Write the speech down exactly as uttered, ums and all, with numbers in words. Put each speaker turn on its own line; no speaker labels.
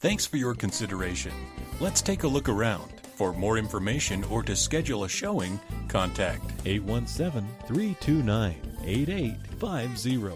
Thanks for your consideration. Let's take a look around. For more information or to schedule a showing, contact
eight one seven, three two nine, eight eight five zero.